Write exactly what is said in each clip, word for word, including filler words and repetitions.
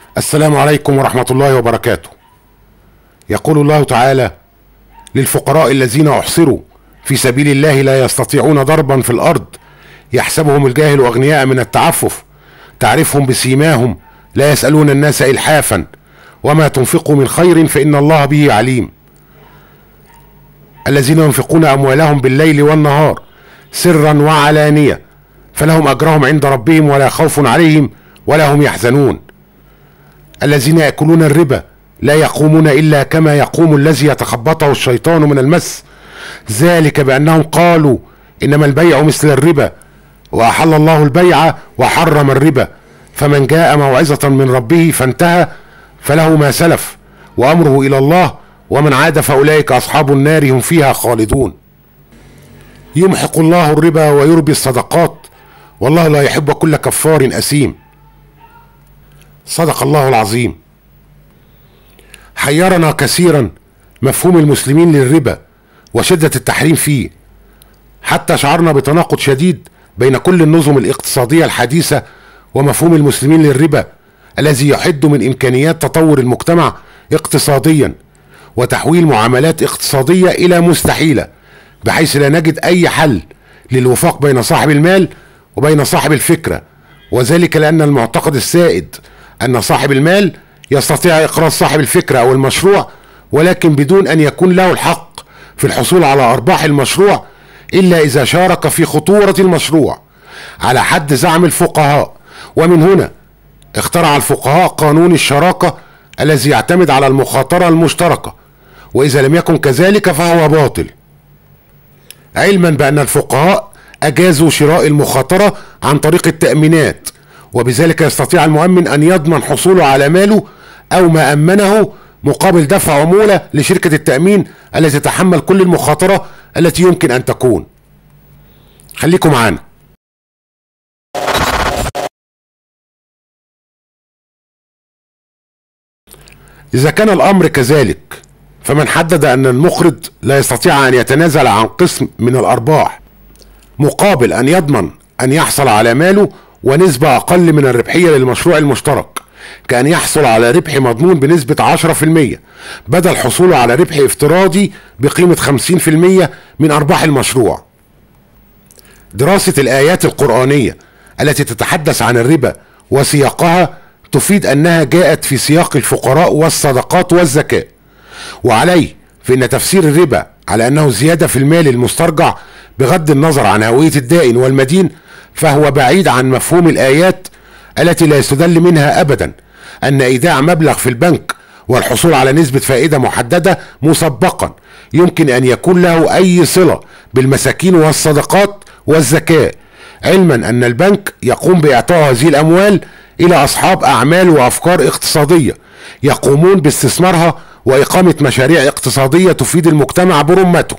السلام عليكم ورحمة الله وبركاته. يقول الله تعالى: للفقراء الذين أحصروا في سبيل الله لا يستطيعون ضربا في الأرض يحسبهم الجاهل أغنياء من التعفف تعرفهم بسيماهم لا يسألون الناس إلحافا وما تنفقوا من خير فإن الله به عليم. الذين ينفقون أموالهم بالليل والنهار سرا وعلانية فلهم أجرهم عند ربهم ولا خوف عليهم ولا هم يحزنون. الذين يأكلون الربا لا يقومون إلا كما يقوم الذي يتخبطه الشيطان من المس، ذلك بأنهم قالوا إنما البيع مثل الربا وأحل الله البيع وحرم الربا، فمن جاء موعظة من ربه فانتهى فله ما سلف وأمره إلى الله ومن عاد فأولئك أصحاب النار هم فيها خالدون. يمحق الله الربا ويربي الصدقات والله لا يحب كل كفار أثيم. صدق الله العظيم. حيرنا كثيرا مفهوم المسلمين للربا وشدة التحريم فيه، حتى شعرنا بتناقض شديد بين كل النظم الاقتصادية الحديثة ومفهوم المسلمين للربا الذي يحد من إمكانيات تطور المجتمع اقتصاديا وتحويل معاملات اقتصادية إلى مستحيلة، بحيث لا نجد أي حل للوفاق بين صاحب المال وبين صاحب الفكرة، وذلك لأن المعتقد السائد أن صاحب المال يستطيع إقراض صاحب الفكرة أو المشروع ولكن بدون أن يكون له الحق في الحصول على أرباح المشروع إلا إذا شارك في خطورة المشروع على حد زعم الفقهاء. ومن هنا اخترع الفقهاء قانون الشراكة الذي يعتمد على المخاطرة المشتركة، وإذا لم يكن كذلك فهو باطل، علما بأن الفقهاء أجازوا شراء المخاطرة عن طريق التأمينات، وبذلك يستطيع المؤمن أن يضمن حصوله على ماله أو ما أمنه مقابل دفع عمولة لشركة التأمين التي تتحمل كل المخاطرة التي يمكن أن تكون. خليكم معانا. إذا كان الأمر كذلك فمن حدد أن المقرض لا يستطيع أن يتنازل عن قسم من الأرباح مقابل أن يضمن أن يحصل على ماله ونسبة أقل من الربحية للمشروع المشترك، كأن يحصل على ربح مضمون بنسبة عشرة في المية بدل حصوله على ربح افتراضي بقيمة خمسين في المية من أرباح المشروع. دراسة الآيات القرآنية التي تتحدث عن الربا وسياقها تفيد أنها جاءت في سياق الفقراء والصدقات والزكاة، وعليه فإن تفسير الربا على أنه زيادة في المال المسترجع بغض النظر عن هوية الدائن والمدين فهو بعيد عن مفهوم الآيات التي لا يستدل منها أبدا أن إيداع مبلغ في البنك والحصول على نسبة فائدة محددة مسبقا يمكن أن يكون له أي صلة بالمساكين والصدقات والزكاة، علما أن البنك يقوم بإعطاء هذه الأموال إلى أصحاب أعمال وأفكار اقتصادية يقومون باستثمارها وإقامة مشاريع اقتصادية تفيد المجتمع برمته.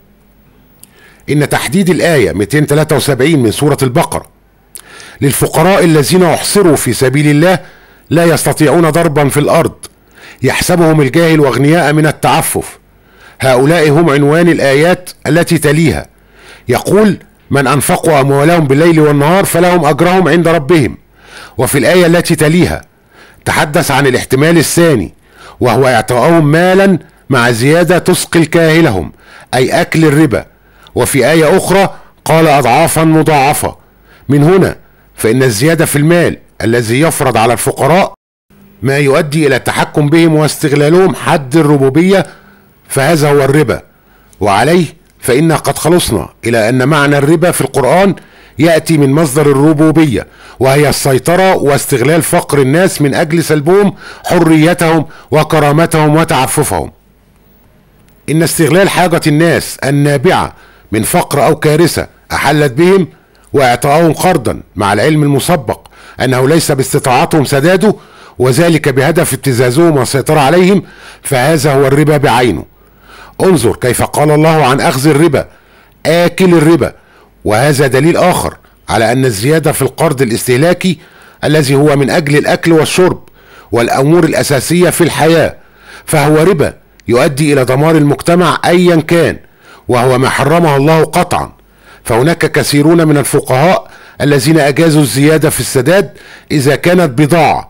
إن تحديد الآية مئتين وثلاثة وسبعين من سورة البقرة للفقراء الذين أحصروا في سبيل الله لا يستطيعون ضربا في الأرض يحسبهم الجاهل أغنياء من التعفف، هؤلاء هم عنوان الآيات التي تليها. يقول: من أنفقوا أموالهم بالليل والنهار فلهم أجرهم عند ربهم. وفي الآية التي تليها تحدث عن الاحتمال الثاني وهو إعطاءهم مالا مع زيادة تثقل كاهلهم أي أكل الربا، وفي آية أخرى قال أضعافا مضاعفة. من هنا فإن الزيادة في المال الذي يفرض على الفقراء ما يؤدي إلى التحكم بهم واستغلالهم حد الربوبية فهذا هو الربا، وعليه فإنا قد خلصنا إلى أن معنى الربا في القرآن يأتي من مصدر الربوبية وهي السيطرة واستغلال فقر الناس من أجل سلبهم حريتهم وكرامتهم وتعففهم. إن استغلال حاجة الناس النابعة من فقر أو كارثة أحلت بهم وإعطاءهم قرضا مع العلم المسبق أنه ليس باستطاعتهم سداده وذلك بهدف ابتزازهم والسيطرة عليهم فهذا هو الربا بعينه. انظر كيف قال الله عن أخذ الربا آكل الربا، وهذا دليل آخر على أن الزيادة في القرض الاستهلاكي الذي هو من أجل الأكل والشرب والأمور الأساسية في الحياة فهو ربا يؤدي إلى دمار المجتمع أيا كان، وهو ما حرمه الله قطعا. فهناك كثيرون من الفقهاء الذين أجازوا الزيادة في السداد إذا كانت بضاعة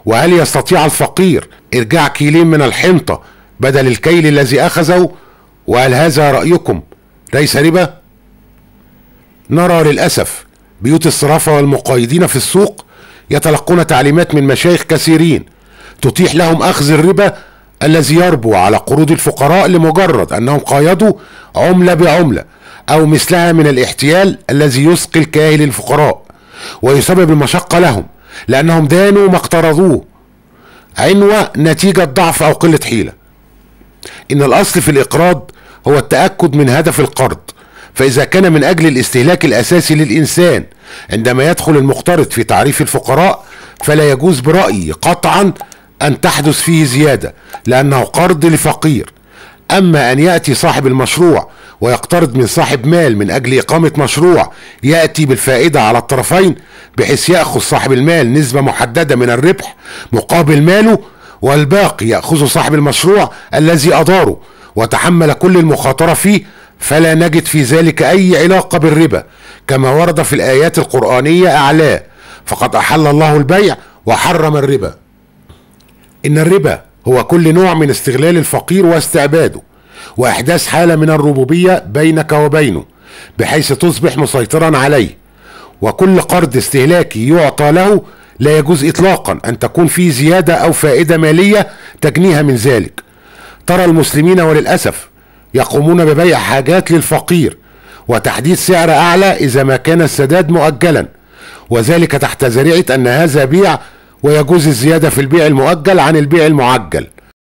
وهل يستطيع الفقير إرجاع كيلين من الحنطة بدل الكيل الذي أخذه؟ وهل هذا رأيكم ليس ربا؟ نرى للأسف بيوت الصرافة والمقايضين في السوق يتلقون تعليمات من مشايخ كثيرين تتيح لهم أخذ الربا الذي يربو على قروض الفقراء لمجرد أنهم قايضوا عملة بعملة أو مثلها من الاحتيال الذي يثقل كاهل الفقراء ويسبب المشقة لهم لأنهم دانوا ما اقترضوه عنوة نتيجة ضعف أو قلة حيلة. إن الأصل في الإقراض هو التأكد من هدف القرض، فإذا كان من أجل الاستهلاك الأساسي للإنسان عندما يدخل المقترض في تعريف الفقراء فلا يجوز برأيي قطعا أن تحدث فيه زيادة لأنه قرض لفقير. أما أن يأتي صاحب المشروع ويقترض من صاحب مال من أجل إقامة مشروع يأتي بالفائدة على الطرفين بحيث يأخذ صاحب المال نسبة محددة من الربح مقابل ماله والباقي يأخذ صاحب المشروع الذي أداره وتحمل كل المخاطرة فيه، فلا نجد في ذلك أي علاقة بالربا كما ورد في الآيات القرآنية أعلاه: فقد أحل الله البيع وحرم الربا. إن الربا هو كل نوع من استغلال الفقير واستعباده وإحداث حالة من الربوبية بينك وبينه بحيث تصبح مسيطرا عليه، وكل قرض استهلاكي يعطى له لا يجوز إطلاقا أن تكون فيه زيادة أو فائدة مالية تجنيها من ذلك. ترى المسلمين وللأسف يقومون ببيع حاجات للفقير وتحديد سعر أعلى إذا ما كان السداد مؤجلا، وذلك تحت ذريعة أن هذا بيع ويجوز الزيادة في البيع المؤجل عن البيع المعجل،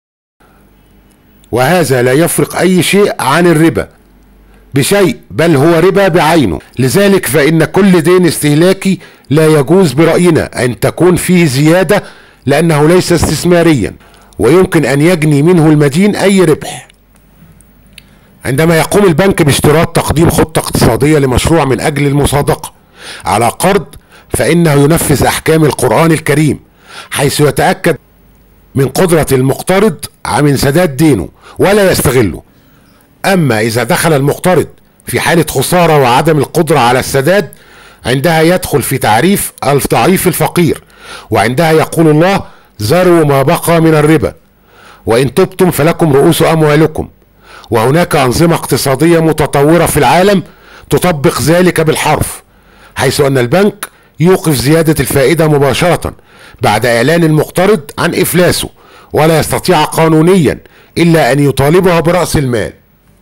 وهذا لا يفرق أي شيء عن الربا بشيء بل هو ربا بعينه. لذلك فإن كل دين استهلاكي لا يجوز برأينا أن تكون فيه زيادة لأنه ليس استثماريا ويمكن أن يجني منه المدين أي ربح. عندما يقوم البنك باشتراط تقديم خطة اقتصادية لمشروع من أجل المصادقة على قرض فإنه ينفذ أحكام القرآن الكريم حيث يتأكد من قدرة المقترض من سداد دينه ولا يستغله. أما إذا دخل المقترض في حالة خسارة وعدم القدرة على السداد عندها يدخل في تعريف الضعيف الفقير، وعندها يقول الله: ذروا ما بقى من الربا وإن تبتم فلكم رؤوس أموالكم. وهناك أنظمة اقتصادية متطورة في العالم تطبق ذلك بالحرف، حيث أن البنك يوقف زيادة الفائدة مباشرة بعد إعلان المقترض عن إفلاسه ولا يستطيع قانونيا إلا أن يطالبه برأس المال.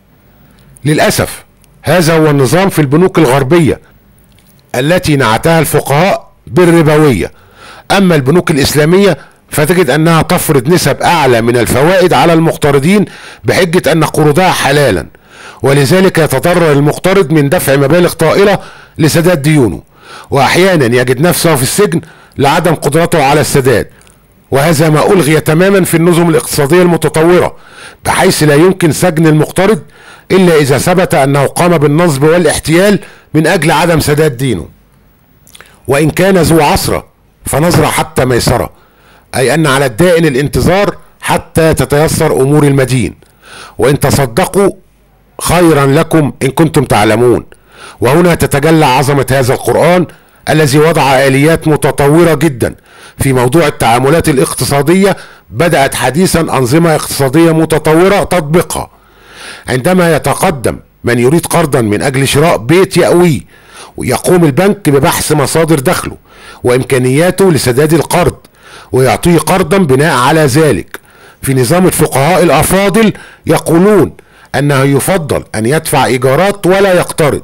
للأسف هذا هو النظام في البنوك الغربية التي نعتها الفقهاء بالربوية. أما البنوك الإسلامية فتجد أنها تفرض نسب أعلى من الفوائد على المقترضين بحجة أن قروضها حلالا، ولذلك يتضرر المقترض من دفع مبالغ طائلة لسداد ديونه، وأحيانا يجد نفسه في السجن لعدم قدرته على السداد. وهذا ما ألغي تماما في النظم الاقتصادية المتطورة، بحيث لا يمكن سجن المقترض إلا إذا ثبت أنه قام بالنصب والاحتيال من أجل عدم سداد دينه. وإن كان ذو عسرة فنظرة حتى ميسرة، أي أن على الدائن الانتظار حتى تتيسر أمور المدين، وإن تصدقوا خيرا لكم إن كنتم تعلمون. وهنا تتجلى عظمة هذا القرآن الذي وضع آليات متطورة جدا في موضوع التعاملات الاقتصادية بدأت حديثا أنظمة اقتصادية متطورة تطبيقها. عندما يتقدم من يريد قرضا من أجل شراء بيت يأويه ويقوم البنك ببحث مصادر دخله وإمكانياته لسداد القرض ويعطيه قرضا بناء على ذلك. في نظام الفقهاء الأفاضل يقولون أنه يفضل أن يدفع إيجارات ولا يقترض.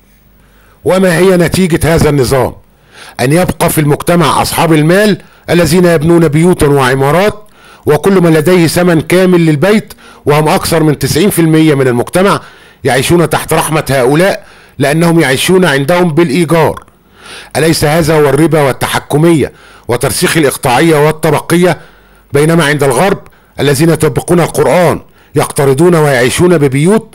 وما هي نتيجة هذا النظام؟ أن يبقى في المجتمع أصحاب المال الذين يبنون بيوتا وعمارات وكل من لديه ثمن كامل للبيت، وهم أكثر من تسعين في المئة من المجتمع يعيشون تحت رحمة هؤلاء لأنهم يعيشون عندهم بالإيجار. أليس هذا هو الربا والتحكمية وترسيخ الإقطاعية والطبقية؟ بينما عند الغرب الذين يطبقون القرآن يقترضون ويعيشون ببيوت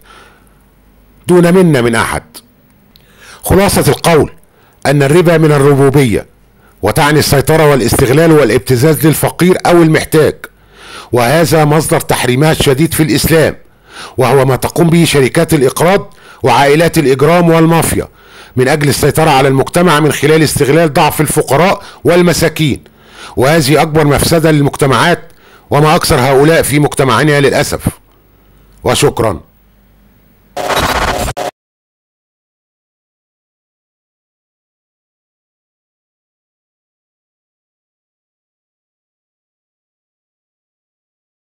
دون منا من أحد. خلاصة القول أن الربا من الربوبية، وتعني السيطرة والاستغلال والابتزاز للفقير أو المحتاج، وهذا مصدر تحريمات شديد في الإسلام، وهو ما تقوم به شركات الإقراض وعائلات الإجرام والمافيا من أجل السيطرة على المجتمع من خلال استغلال ضعف الفقراء والمساكين. وهذه أكبر مفسدة للمجتمعات، وما أكثر هؤلاء في مجتمعنا للأسف. وشكرا.